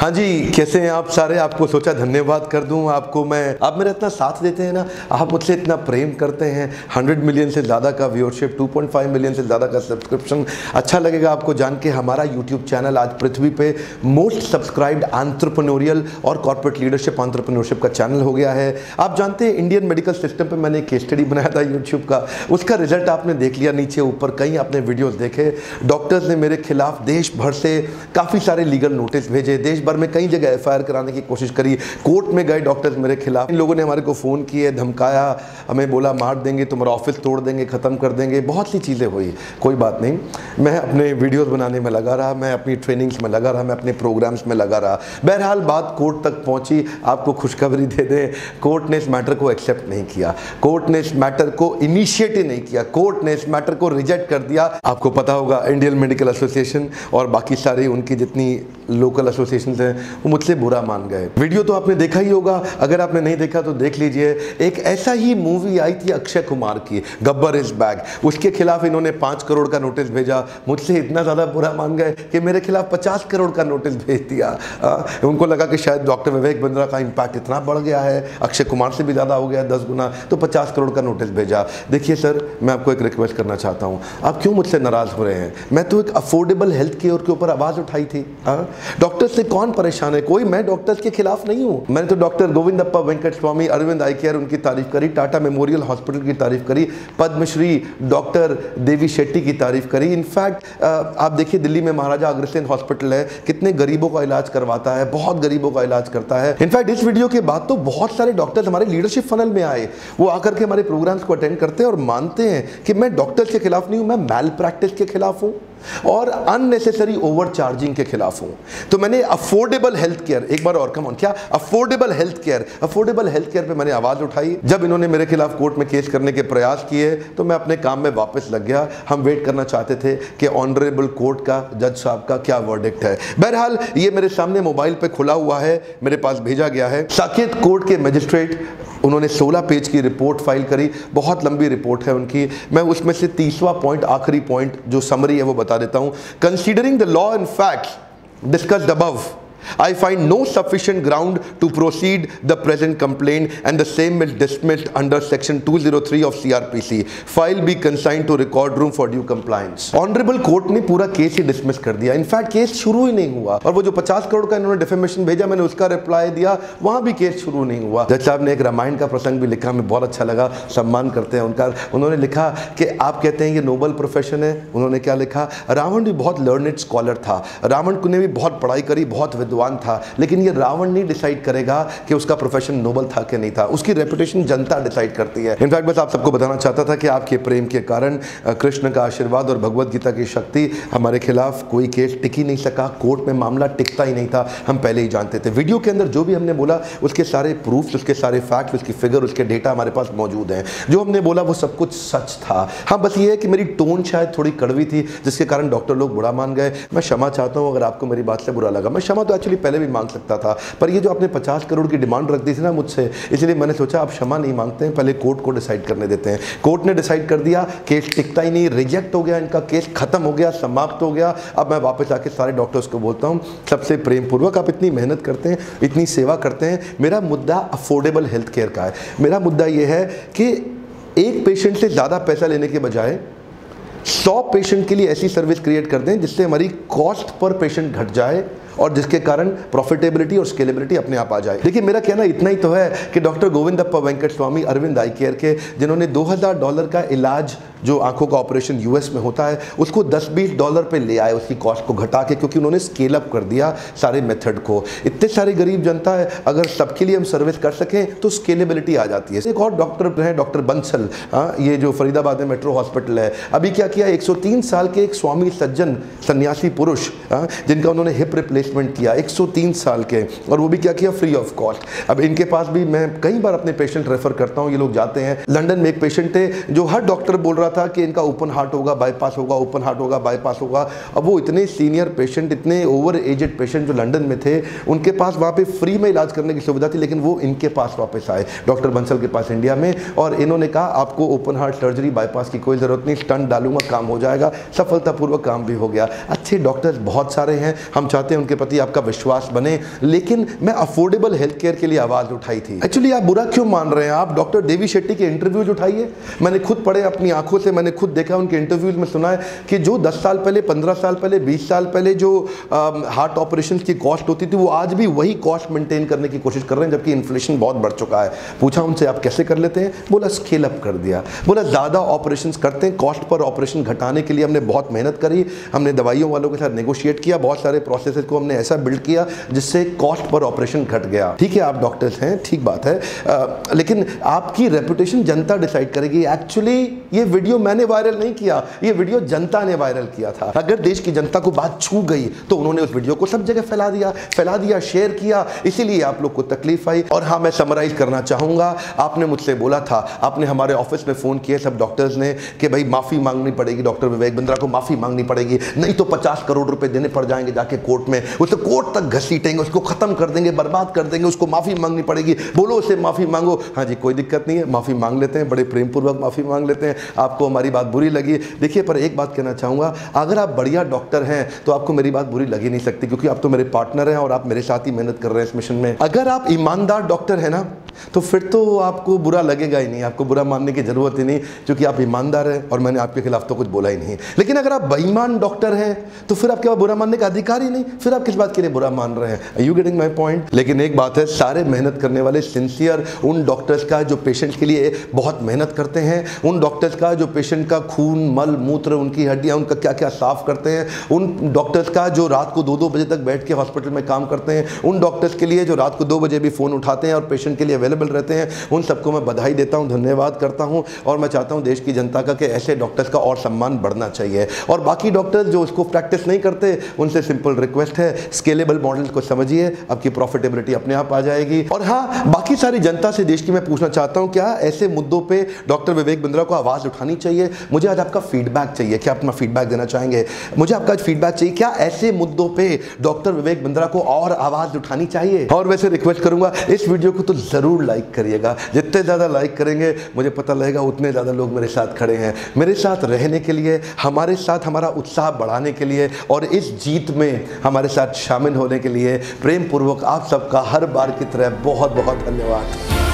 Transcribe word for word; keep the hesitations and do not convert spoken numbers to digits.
हाँ जी, कैसे हैं आप सारे। आपको सोचा धन्यवाद कर दूं आपको मैं। आप मेरा इतना साथ देते हैं ना, आप मुझसे इतना प्रेम करते हैं। हंड्रेड मिलियन से ज़्यादा का viewership, two point five million से ज़्यादा का सब्सक्रिप्शन। अच्छा लगेगा आपको जान के हमारा यूट्यूब चैनल आज पृथ्वी पे मोस्ट सब्सक्राइब्ड एंटरप्रेन्योरियल और कॉर्पोरेट लीडरशिप एंटरप्रेन्योरशिप का चैनल हो गया है। आप जानते हैं इंडियन मेडिकल सिस्टम पर मैंने एक केस स्टडी बनाया था यूट्यूब का, उसका रिजल्ट आपने देख लिया। नीचे ऊपर कहीं आपने वीडियोस देखे। डॉक्टर्स ने मेरे खिलाफ देश भर से काफ़ी सारे लीगल नोटिस भेजे, देश भर में कई जगह एफ आई आर कराने की कोशिश करी, कोर्ट में गए डॉक्टर्स मेरे खिलाफ। इन लोगों ने हमारे को फ़ोन किए, धमकाया, हमें बोला मार देंगे, तुम्हारा ऑफिस तोड़ देंगे, ख़त्म कर देंगे, बहुत सी चीज़ें हुई। कोई बात नहीं, मैं अपने वीडियोस बनाने में लगा रहा, मैं अपनी ट्रेनिंग्स में लगा रहा, मैं अपने प्रोग्राम्स में लगा रहा। बहरहाल बात कोर्ट तक पहुंची। आपको खुशखबरी दे दें, कोर्ट ने इस मैटर को एक्सेप्ट नहीं किया, कोर्ट ने इस मैटर को इनिशिएट ही नहीं किया, कोर्ट ने इस मैटर को रिजेक्ट कर दिया। आपको पता होगा इंडियन मेडिकल एसोसिएशन और बाकी सारी उनकी जितनी लोकल एसोसिएशन हैं वो मुझसे बुरा मान गए। वीडियो तो आपने देखा ही होगा, अगर आपने नहीं देखा तो देख लीजिए। एक ऐसा ही मूवी आई थी अक्षय कुमार की, गब्बर इज बैक, उसके खिलाफ इन्होंने पाँच करोड़ का नोटिस भेजा। मुझसे इतना ज़्यादा बुरा मान गए कि मेरे खिलाफ पचास करोड़ का नोटिस भेज दिया। आ, उनको लगा कि शायद डॉक्टर विवेक बिंद्रा का इम्पैक्ट इतना बढ़ गया है, अक्षय कुमार से भी ज़्यादा हो गया दस गुना, तो पचास करोड़ का नोटिस भेजा। देखिए सर, मैं आपको एक रिक्वेस्ट करना चाहता हूँ, आप क्यों मुझसे नाराज़ हो रहे हैं? मैं तो एक अफोर्डेबल हेल्थ केयर के ऊपर आवाज़ उठाई थी। डॉक्टर से कौन परेशान है? कोई, मैं डॉक्टर्स के खिलाफ नहीं हूं। मैंने तो doctor Govindappa Venkat Swami, Aravind eye care, उनकी तारीफ करी, टाटा मेमोरियल हॉस्पिटल की तारीफ करी, पद्मश्री डॉक्टर देवी शेट्टी की तारीफ करी। इनफैक्ट आप देखिए दिल्ली में महाराजा अग्रसेन हॉस्पिटल है, कितने गरीबों का इलाज करवाता है, बहुत गरीबों का इलाज करता है। इनफैक्ट इस वीडियो के बाद तो बहुत सारे डॉक्टर्स हमारे लीडरशिप फनल में आए, वो आकर के हमारे प्रोग्राम्स को अटेंड करते हैं और मानते हैं कि मैं डॉक्टर्स के खिलाफ नहीं हूं, मैं मैल प्रैक्टिस के खिलाफ हूं और अननेसेसरी ओवर चार्जिंग के खिलाफ हूं। तो मैंने अफोर्डेबल हेल्थ केयर, एक बार और कम ऑन, क्या affordable health care, affordable health care पे मैंने आवाज उठाई। जब इन्होंने मेरे खिलाफ कोर्ट में केस करने के प्रयास किए तो मैं अपने काम में वापस लग गया। हम वेट करना चाहते थे कि ऑनरेबल कोर्ट का, जज साहब का क्या वर्डिक्ट है। बहरहाल ये मेरे सामने मोबाइल पे खुला हुआ है, मेरे पास भेजा गया है। साकेत कोर्ट के मजिस्ट्रेट, उन्होंने सोलह पेज की रिपोर्ट फाइल करी, बहुत लंबी रिपोर्ट है उनकी। मैं उसमें से तीसवा पॉइंट, आखिरी पॉइंट जो समरी है वो बता देता हूं। Considering the law and facts discussed above, I find no sufficient ground to proceed the present complaint and the same is dismissed under section two oh three of C R P C. File be consigned to record room for due compliance. Honorable court ने पूरा case ही dismiss कर दिया। In fact case शुरू ही नहीं हुआ और वो जो पचास करोड़ का इन्होंने डिफेमेशन भेजा, मैंने उसका रिप्लाई दिया, वहां भी केस शुरू नहीं हुआ। जज साहब ने एक रामायण का प्रसंग भी लिखा, हमें बहुत अच्छा लगा, सम्मान करते हैं उनका। उन्होंने लिखा कि आप कहते हैं ये नोबल प्रोफेशन है। उन्होंने क्या लिखा? रावण भी बहुत लर्नेड स्कॉलर था, रावण ने भी बहुत पढ़ाई करी, बहुत विद्वान था, लेकिन ये रावण नहीं डिसाइड करेगा कि उसका प्रोफेशन नोबल था कि नहीं था, उसकी रेपुटेशन जनता डिसाइड करती है। इनफैक्ट बस आप सबको बताना चाहता था कि आपके प्रेम के कारण, कृष्ण का आशीर्वाद और भगवत गीता की शक्ति, हमारे खिलाफ कोई केस टिक ही नहीं सका, कोर्ट में मामला टिकता ही नहीं था, हम पहले ही जानते थे। वीडियो के अंदर जो भी हमने बोला उसके सारे प्रूफ्स, उसके सारे फैक्ट्स, उसकी फिगर, उसके डेटा हमारे पास मौजूद हैं। जो हमने बोला वो सब कुछ सच था। हाँ, बस ये है कि मेरी टोन शायद थोड़ी कड़वी थी, जिसके कारण डॉक्टर लोग बुरा मान गए। मैं क्षमा चाहता हूँ अगर आपको मेरी बात से बुरा लगा। मैं क्षमा तो एक्चुअली पहले भी मांग सकता था, पर ये जो आपने पचास करोड़ की डिमांड रख दी थी ना मुझसे, इसलिए मैंने सोचा आप क्षमा नहीं मांगते हैं, पहले कोर्ट को डिसाइड करने देते हैं। कोर्ट ने डिसाइड कर दिया, केस टिकता ही नहीं, रिजेक्ट हो गया, इनका केस खत्म हो गया, समाप्त हो गया। अब मैं वापस आके सारे डॉक्टर्स को बोलता हूँ, सबसे प्रेम पूर्वक, आप इतनी मेहनत करते हैं, इतनी सेवा करते हैं, मेरा मुद्दा अफोर्डेबल हेल्थ केयर का है। मेरा मुद्दा यह है कि एक पेशेंट से ज़्यादा पैसा लेने के बजाय सौ पेशेंट के लिए ऐसी सर्विस क्रिएट कर दें जिससे हमारी कॉस्ट पर पेशेंट घट जाए और जिसके कारण प्रॉफिटेबिलिटी और स्केलेबिलिटी अपने आप आ जाए। देखिए मेरा कहना इतना ही तो है कि doctor Govindappa Venkat Swami, Aravind eye care के, जिन्होंने दो हज़ार डॉलर का इलाज, जो आंखों का ऑपरेशन यूएस में होता है, उसको दस बीस डॉलर पे ले आए, उसकी कॉस्ट को घटा के, क्योंकि उन्होंने स्केल अप कर दिया सारे मेथड को। इतने सारे गरीब जनता है, अगर सबके लिए हम सर्विस कर सकें तो स्केलेबिलिटी आ जाती है। एक और डॉक्टर है, डॉक्टर बंसल, हाँ, ये जो फरीदाबाद में मेट्रो हॉस्पिटल है, अभी क्या किया, एक सौ तीन साल के एक स्वामी सज्जन सन्यासी पुरुष, हाँ, जिनका उन्होंने हिप रिप्लेसमेंट किया, एक सौ तीन साल के, और वो भी क्या किया, फ्री ऑफ कॉस्ट। अब इनके पास भी मैं कई बार अपने पेशेंट रेफर करता हूँ, ये लोग जाते हैं। लंदन में एक पेशेंट थे जो हर डॉक्टर बोल रहा था कि इनका ओपन हार्ट होगा, बाईपास होगा, ओपन हार्ट होगा, बाईपास होगा। अब वो इतने सीनियर पेशेंट, इतने ओवर एजेड पेशेंट जो लंदन में थे, उनके पास वहाँ पे फ्री में इलाज करने की सुविधा थी, लेकिन वो इनके पास वापस आए, डॉक्टर बंसल के पास इंडिया में, और इन्होंने कहा आपको ओपन हार्ट सर्जरी, बाईपास की कोई ज़रूरत नहीं, स्टंट डालूंगा, काम हो जाएगा। सफलतापूर्वक काम भी हो गया। अच्छे डॉक्टर्स बहुत सारे हैं, हम चाहते हैं उनके प्रति आपका विश्वास बने, लेकिन मैं अफोर्डेबल हेल्थ केयर के लिए आवाज़ उठाई थी। एक्चुअली आप बुरा क्यों मान रहे हैं? आप डॉक्टर देवी शेट्टी के इंटरव्यूज उठाइए, मैंने खुद पढ़े अपनी आंखों से, मैंने खुद देखा उनके इंटरव्यूज में, सुना है कि जो दस साल पहले, पंद्रह साल पहले, बीस साल पहले जो हार्ट ऑपरेशन की कॉस्ट होती थी, वो आज भी वही कॉस्ट मेंटेन करने की कोशिश कर रहे हैं, जबकि इन्फ्लेशन बहुत बढ़ चुका है। पूछा उनसे आप कैसे कर लेते हैं? बोला स्केल अप कर दिया। बोला ज़्यादा ऑपरेशन करते हैं, कॉस्ट पर ऑपरेशन घटाने के लिए हमने बहुत मेहनत करी, हमने दवाइयों वालों के साथ नेगोशिएट किया, बहुत सारे प्रोसेसेस को हमने ऐसा बिल्ड किया जिससे कॉस्ट पर ऑपरेशन घट गया। ठीक है, आप डॉक्टर्स हैं, ठीक बात है, आ, लेकिन आपकी रेपुटेशन जनता डिसाइड करेगी। एक्चुअली ये वीडियो मैंने वायरल नहीं किया, ये वीडियो जनता ने वायरल किया था। अगर देश की जनता को बात छू गई तो उन्होंने उस वीडियो को सब जगह फैला दिया फैला दिया शेयर किया, इसीलिए आप लोग को तकलीफ आई। और हाँ, मैं समराइज करना चाहूंगा, आपने मुझसे बोला था, आपने हमारे ऑफिस में फोन किए सब डॉक्टर्स ने कि भाई माफी मांगनी पड़ेगी, डॉक्टर विवेक बिंद्रा को माफी मांगनी पड़ेगी, नहीं तो पचास करोड़ रुपए देने पड़ जाएंगे जाके कोर्ट में, उसे कोर्ट तक घसीटेंगे, उसको खत्म कर देंगे, बर्बाद कर देंगे, उसको माफी मांगनी पड़ेगी, बोलो उसे माफी मांगो। हाँ जी, कोई दिक्कत नहीं है, माफी मांग लेते हैं, बड़े प्रेम पूर्वक माफी मांग लेते हैं। आपको हमारी बात बुरी लगी, देखिए, पर एक बात कहना चाहूंगा, अगर आप बढ़िया डॉक्टर हैं तो आपको मेरी बात बुरी लगी नहीं सकती, क्योंकि आप तो मेरे पार्टनर हैं और आप मेरे साथ ही मेहनत कर रहे हैं इस मिशन में। अगर आप ईमानदार डॉक्टर हैं ना, तो फिर तो आपको बुरा लगेगा ही नहीं, आपको बुरा मानने की जरूरत ही नहीं, क्योंकि आप ईमानदार हैं और मैंने आपके खिलाफ तो कुछ बोला ही नहीं। लेकिन अगर आप बेईमान डॉक्टर हैं तो फिर आपके पास बुरा मानने का अधिकार ही नहीं, फिर आप किस बात के लिए बुरा मान रहे हैं? Are you getting my point? लेकिन एक बात है, सारे मेहनत करने वाले सिंसियर उन डॉक्टर्स का जो पेशेंट के लिए बहुत मेहनत करते हैं, उन डॉक्टर्स का जो पेशेंट का खून, मल, मूत्र, उनकी हड्डियां, उनका क्या क्या साफ करते हैं, उन डॉक्टर्स का जो रात को दो दो बजे तक बैठ के हॉस्पिटल में काम करते हैं, उन डॉक्टर्स के लिए जो रात को दो बजे भी फोन उठाते हैं और पेशेंट के लिए अवेलेबल रहते हैं, उन सबको मैं बधाई देता हूं, धन्यवाद करता हूं। और मैं चाहता हूं देश की जनता का कि ऐसे डॉक्टर्स का और सम्मान बढ़ना चाहिए। और बाकी डॉक्टर्स जो उसको प्रैक्टिस नहीं करते, उनसे सिंपल रिक्वेस्ट है, स्केलेबल मॉडल को समझिए, आपकी प्रॉफिटेबिलिटी अपने आप आ जाएगी। और हाँ, बाकी सारी जनता से देश की मैं पूछना चाहता हूं, क्या ऐसे मुद्दों पे डॉक्टर विवेक बिंद्रा को आवाज उठानी चाहिए? मुझे आज आपका फीडबैक चाहिए, क्या आप अपना फीडबैक देना चाहेंगे? मुझे आपका फीडबैक चाहिए, क्या ऐसे मुद्दों पे डॉक्टर विवेक बिंद्रा को और आवाज उठानी चाहिए? और वैसे रिक्वेस्ट करूंगा, इस वीडियो को तो जरूर लाइक करिएगा, जितने ज्यादा लाइक करेंगे मुझे पता लगेगा उतने ज्यादा लोग मेरे साथ खड़े हैं, मेरे साथ रहने के लिए, हमारे साथ हमारा उत्साह बढ़ाने के लिए और इस जीत में हमारे साथ शामिल होने के लिए। प्रेम पूर्वक आप सबका हर बार की तरह बहुत बहुत धन्यवाद।